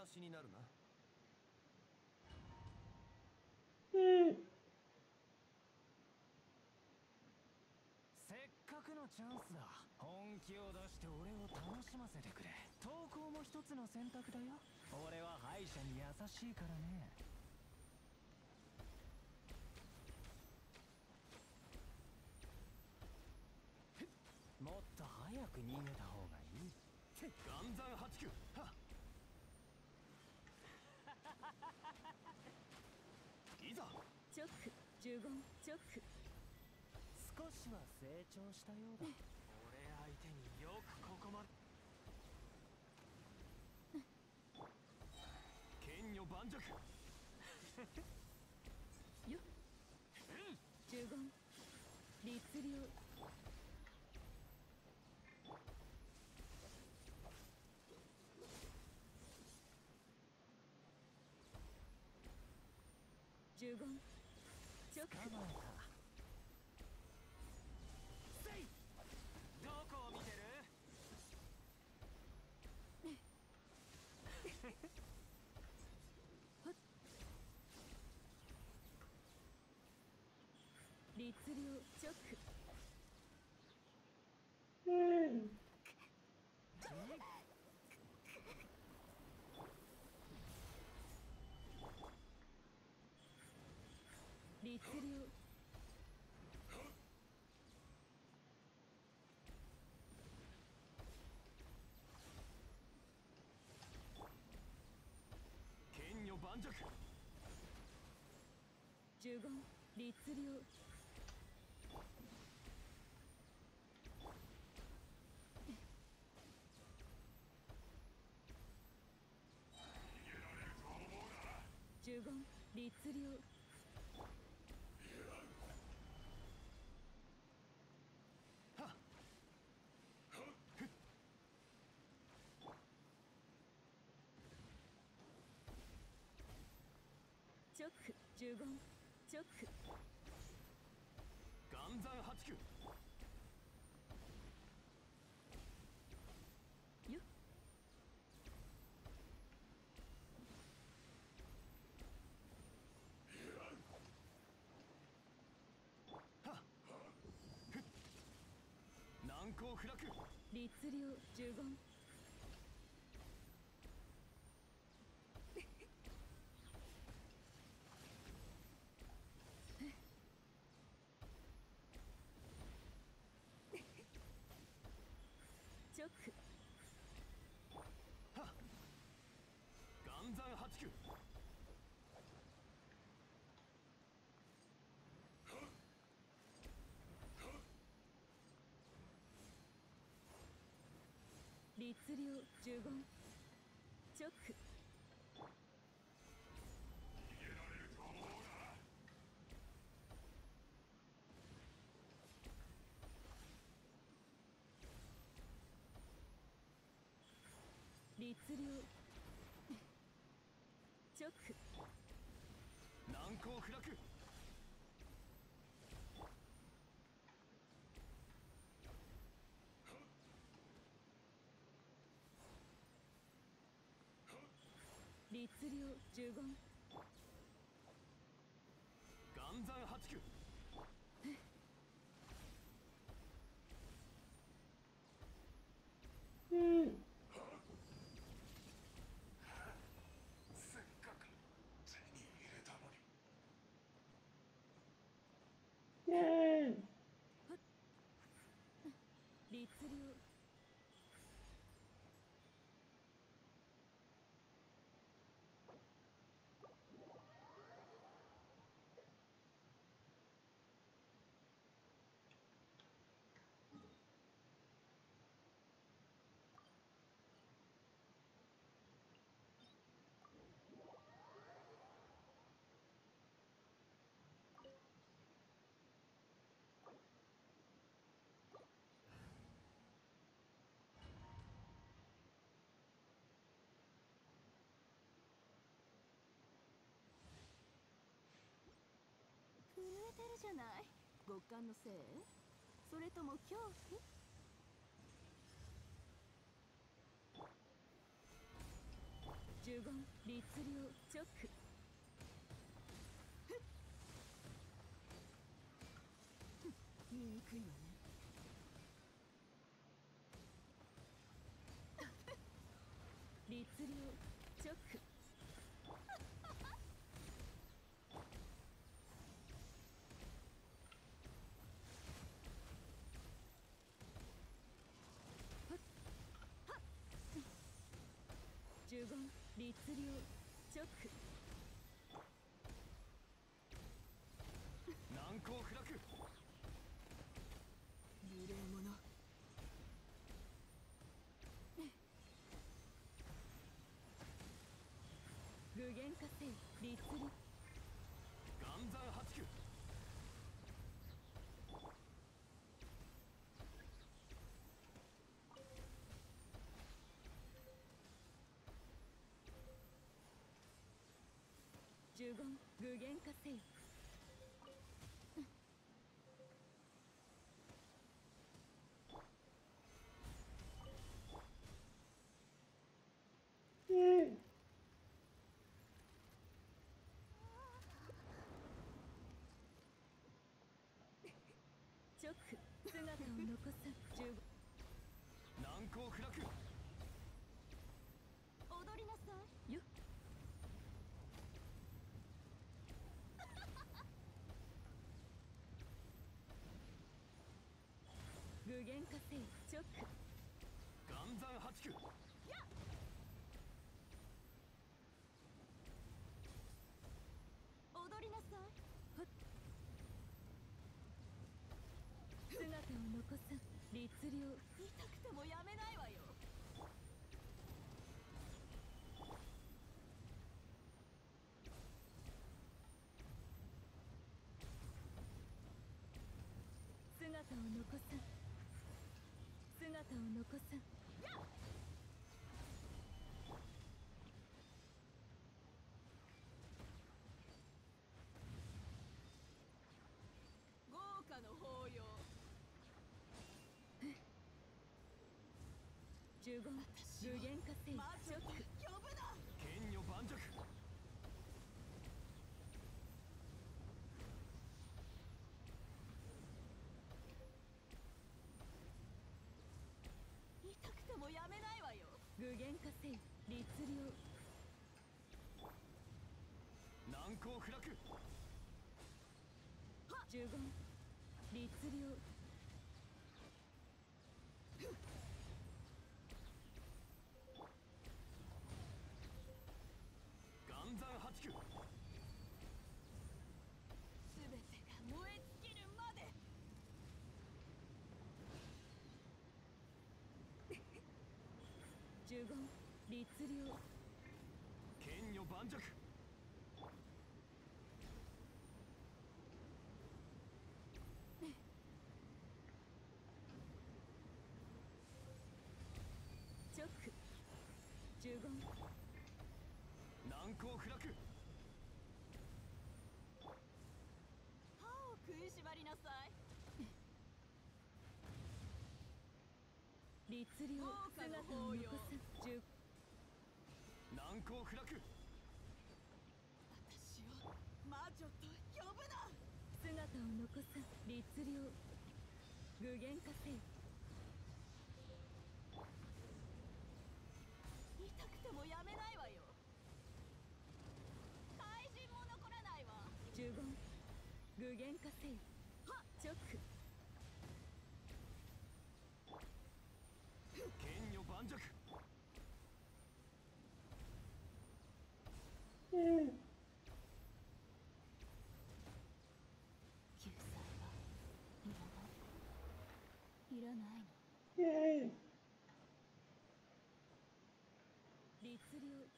しになるな。せっかくのチャンスだ。本気を出して俺を楽しませてくれ。投稿も一つの選択だよ。俺は敗者に優しいからね。もっと早く逃げた方がいい。岩山八九。はっ。いざ。 チョック15チョック。 少しは成長したようだ。俺相手によくここまで。剣女盤石。よっ。15律令。15チョック。 捕まえた。せい。どこを見てる？ 律令チョック。律令。 剣女盤石。 15律令。15律令。チョック15チョック。 岩山八九。 よっ。 難攻不落。 律令15。チョック。 岩山八九。 律令15チョック。律令チョック。 難攻不落。 律令15。 岩山八九。 せっかく手に入れたのに。 律令。 震えてるじゃない。極寒のせい？それとも恐怖？ 15 呪言律令チョック。 言いにくいわね。 律令チョック。呪言律令チョック。 難攻不落。 無礼者。 具現化せよ律令。 岩山八九。 呪言具現化せよ。チョック姿を残す。呪言難攻不落。 踊りなさい。 よっ。具現化せよチョック。 岩山八九。 踊りなさい。 姿を残す。律令痛くてもやめないわよ。 姿を残す。姿を残す。 豪華の法要。 呪言具現化せよ魔女とチョック。 呼ぶな。 剣女盤石。 痛くてもやめないわよ。 具現化せよ律令。 難攻不落。 呪言律令岩山八九。 すべてが燃え尽きるまで。 呪言律令剣女盤石。 チョック。呪言難攻不落。 歯を食いしばりなさい。 律令豪華姿の法要を残す。呪難攻不落。 私を魔女と呼ぶな。 姿を残す。律令具現化せよ。 痛くてもやめないわよ。怪人も残らないわ。 呪言具現化せよチョック。 剣女盤石。 救済はいらないの。 律令